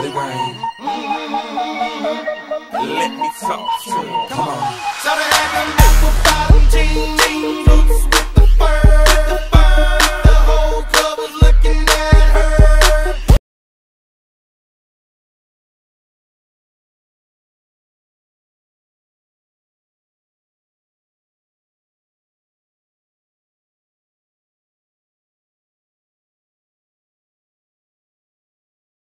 let it rain. Let me talk to him. Come on.